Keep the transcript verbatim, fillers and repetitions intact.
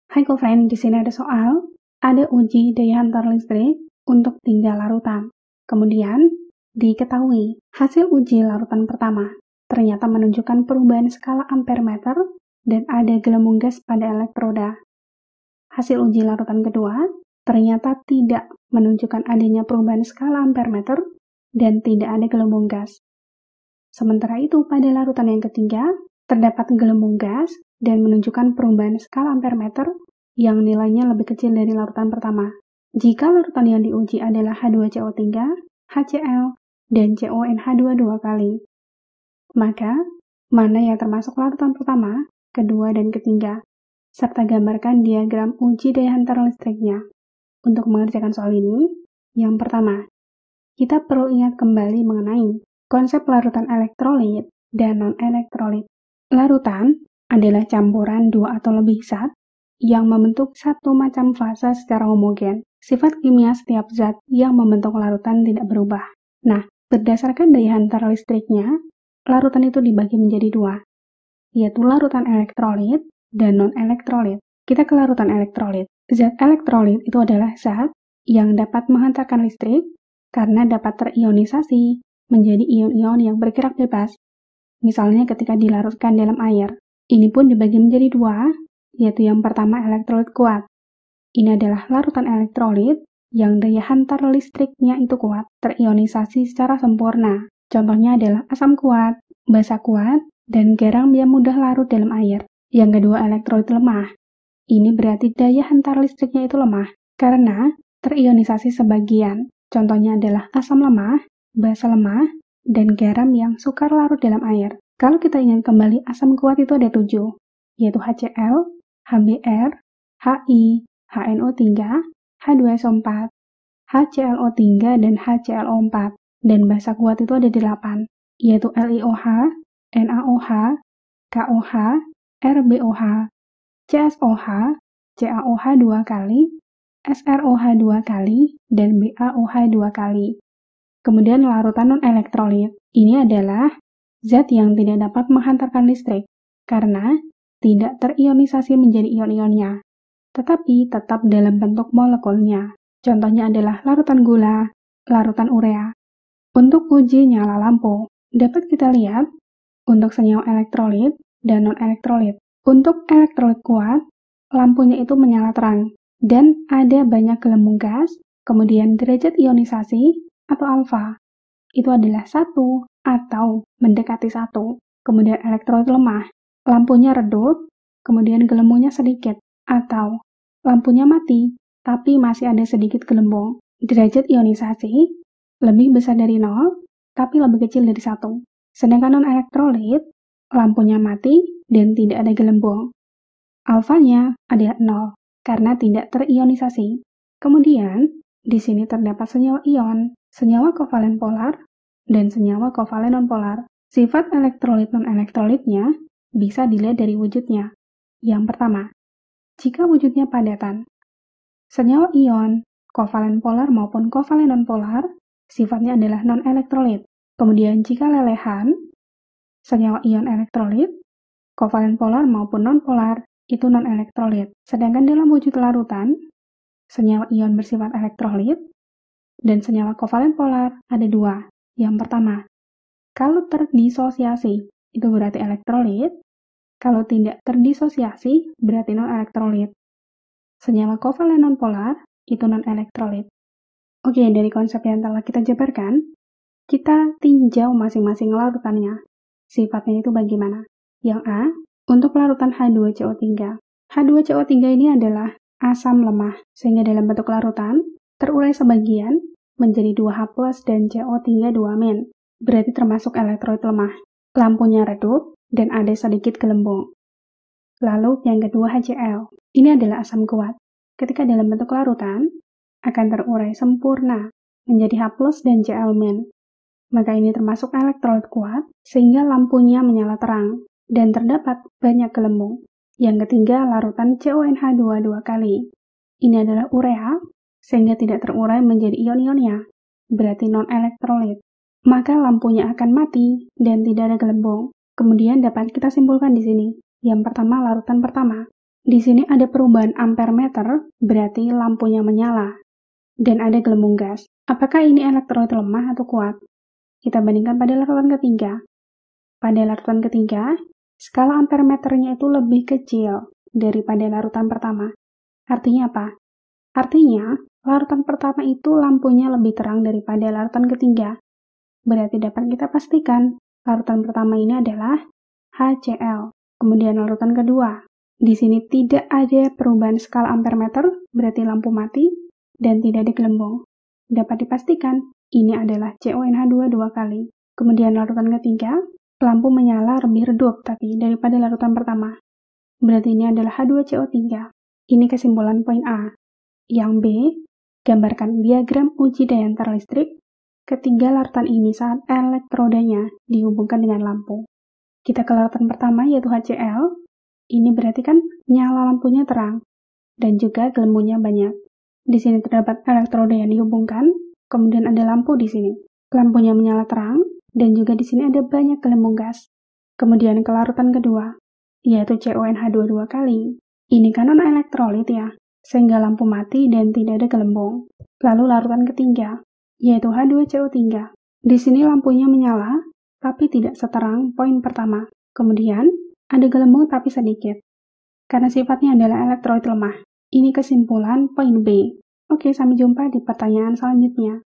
Hai co-friend, di sini ada soal. Ada uji daya hantar listrik untuk tiga larutan. Kemudian, diketahui hasil uji larutan pertama ternyata menunjukkan perubahan skala ampere meter dan ada gelembung gas pada elektroda. Hasil uji larutan kedua ternyata tidak menunjukkan adanya perubahan skala ampere meter dan tidak ada gelembung gas. Sementara itu, pada larutan yang ketiga, terdapat gelembung gas dan menunjukkan perubahan skala ampere meter yang nilainya lebih kecil dari larutan pertama. Jika larutan yang diuji adalah H dua C O tiga, H C L, dan C O N H dua dua kali, maka mana yang termasuk larutan pertama, kedua, dan ketiga, serta gambarkan diagram uji daya hantar listriknya. Untuk mengerjakan soal ini, yang pertama, kita perlu ingat kembali mengenai konsep larutan elektrolit dan non-elektrolit. Larutan adalah campuran dua atau lebih zat yang membentuk satu macam fase secara homogen. Sifat kimia setiap zat yang membentuk larutan tidak berubah. Nah, berdasarkan daya hantar listriknya, larutan itu dibagi menjadi dua, yaitu larutan elektrolit dan non-elektrolit. Kita ke larutan elektrolit. Zat elektrolit itu adalah zat yang dapat menghantarkan listrik karena dapat terionisasi menjadi ion-ion yang bergerak bebas. Misalnya ketika dilarutkan dalam air. Ini pun dibagi menjadi dua, yaitu yang pertama elektrolit kuat. Ini adalah larutan elektrolit yang daya hantar listriknya itu kuat, terionisasi secara sempurna. Contohnya adalah asam kuat, basa kuat, dan garam yang mudah larut dalam air. Yang kedua elektrolit lemah. Ini berarti daya hantar listriknya itu lemah, karena terionisasi sebagian. Contohnya adalah asam lemah, basa lemah, dan garam yang sukar larut dalam air. Kalau kita ingin kembali asam kuat itu ada tujuh, yaitu HCl, HBr, Hi, H N O tiga, H dua S O empat, HClO tiga, dan H C l O empat. Dan basa kuat itu ada delapan, yaitu LiOH, NaOH, KOH, RbOH, CSOH, CaOH dua kali, SrOH dua kali, dan BaOH dua kali. Kemudian larutan non-elektrolit. Ini adalah zat yang tidak dapat menghantarkan listrik karena tidak terionisasi menjadi ion-ionnya, tetapi tetap dalam bentuk molekulnya. Contohnya adalah larutan gula, larutan urea. Untuk uji nyala lampu, dapat kita lihat untuk senyawa elektrolit dan non-elektrolit. Untuk elektrolit kuat, lampunya itu menyala terang dan ada banyak gelembung gas, kemudian derajat ionisasi atau alfa itu adalah satu atau mendekati satu. Kemudian elektrolit lemah, lampunya redup, kemudian gelembungnya sedikit, atau lampunya mati, tapi masih ada sedikit gelembung. Derajat ionisasi lebih besar dari nol, tapi lebih kecil dari satu. Sedangkan non-elektrolit, lampunya mati dan tidak ada gelembung. Alfanya adalah nol, karena tidak terionisasi. Kemudian, di sini terdapat senyawa ion, senyawa kovalen polar, dan senyawa kovalen nonpolar. Sifat elektrolit non-elektrolitnya bisa dilihat dari wujudnya. Yang pertama, jika wujudnya padatan, senyawa ion, kovalen polar maupun kovalen nonpolar, sifatnya adalah non-elektrolit. Kemudian jika lelehan, senyawa ion elektrolit, kovalen polar maupun nonpolar, itu non-elektrolit. Sedangkan dalam wujud larutan, senyawa ion bersifat elektrolit, dan senyawa kovalen polar ada dua. Yang pertama, kalau terdisosiasi, itu berarti elektrolit. Kalau tidak terdisosiasi, berarti non-elektrolit. Senyawa kovalen nonpolar, itu non-elektrolit. Oke, dari konsep yang telah kita jabarkan, kita tinjau masing-masing larutannya. Sifatnya itu bagaimana? Yang A, untuk larutan H dua C O tiga. H dua C O tiga ini adalah asam lemah, sehingga dalam bentuk larutan, terurai sebagian menjadi dua H plus dan C O tiga dua min, berarti termasuk elektrolit lemah. Lampunya redup dan ada sedikit gelembung. Lalu yang kedua H C l, ini adalah asam kuat. Ketika dalam bentuk larutan, akan terurai sempurna menjadi H plus dan Cl min. Maka ini termasuk elektrolit kuat, sehingga lampunya menyala terang, dan terdapat banyak gelembung. Yang ketiga, larutan C O N H dua dua kali. Ini adalah urea, sehingga tidak terurai menjadi ion-ionnya, berarti non-elektrolit. Maka lampunya akan mati dan tidak ada gelembung. Kemudian dapat kita simpulkan di sini. Yang pertama, larutan pertama. Di sini ada perubahan ampere meter, berarti lampunya menyala. Dan ada gelembung gas. Apakah ini elektrolit lemah atau kuat? Kita bandingkan pada larutan ketiga. Pada larutan ketiga, skala ampere meternya itu lebih kecil daripada larutan pertama. Artinya apa? Artinya, larutan pertama itu lampunya lebih terang daripada larutan ketiga. Berarti dapat kita pastikan, larutan pertama ini adalah H C l. Kemudian larutan kedua. Di sini tidak ada perubahan skala ampere meter, berarti lampu mati, dan tidak ada gelembung. Dapat dipastikan, ini adalah C O N H dua dua kali. Kemudian larutan ketiga, lampu menyala lebih redup tapi daripada larutan pertama. Berarti ini adalah H dua C O tiga. Ini kesimpulan poin A. Yang B, gambarkan diagram uji daya antar listrik ketiga larutan ini saat elektrodanya dihubungkan dengan lampu. Kita ke larutan pertama yaitu H C l. Ini berarti kan nyala lampunya terang dan juga gelembungnya banyak. Di sini terdapat elektroda yang dihubungkan, kemudian ada lampu di sini. Lampunya menyala terang dan juga di sini ada banyak gelembung gas. Kemudian ke larutan kedua, yaitu C O N H dua dua kali. Ini kan non elektrolit ya, sehingga lampu mati dan tidak ada gelembung. Lalu larutan ketiga, yaitu H dua C O tiga. Di sini lampunya menyala, tapi tidak seterang poin pertama. Kemudian, ada gelembung tapi sedikit. Karena sifatnya adalah elektrolit lemah. Ini kesimpulan poin B. Oke, sampai jumpa di pertanyaan selanjutnya.